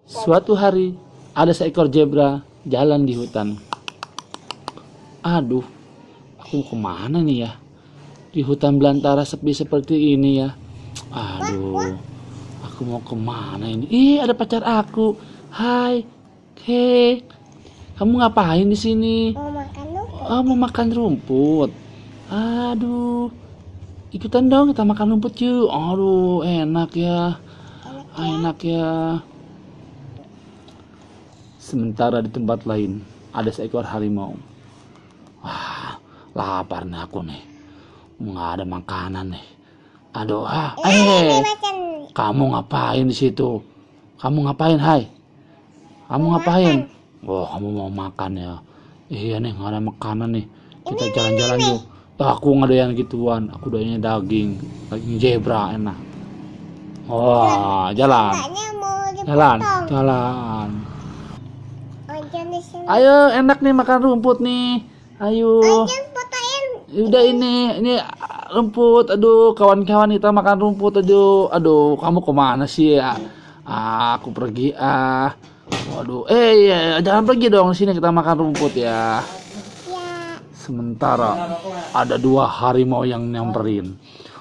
Suatu hari ada seekor zebra jalan di hutan. Aduh, aku mau kemana nih ya? Di hutan belantara sepi seperti ini ya. Aduh, aku mau kemana ini? Ih, ada pacar aku. Hai, hei, kamu ngapain di sini? Mau makan rumput. Oh, mau makan rumput. Aduh, ikutan dong kita makan rumput yuk. Aduh, enak ya, enak ya. Sementara di tempat lain ada seekor harimau. Wah, lapar nih aku nih. Nggak ada makanan nih. Aduh, kamu ngapain di situ? Kamu ngapain, hai? Kamu ngapain? Oh, kamu mau makan ya? Iya nih, nggak ada makanan nih. Kita jalan-jalan yuk. Aku nggak doyan gituan. Aku doyannya daging zebra enak. Wah, jalan, jalan, jalan. Ayo, enak nih makan rumput nih. Ayo. Udah ini rumput. Aduh, kawan-kawan kita makan rumput. Aduh, kamu kemana sih ya? Aku pergi. Waduh, ya, jangan pergi dong. Sini kita makan rumput ya. Sementara ada dua harimau yang nyamperin.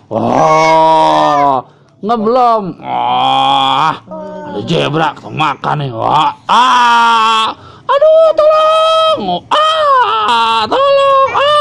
Wah, nggak belum. Wah, ada zebra kita makan nih. Wah, aduh, tolong. Tolong.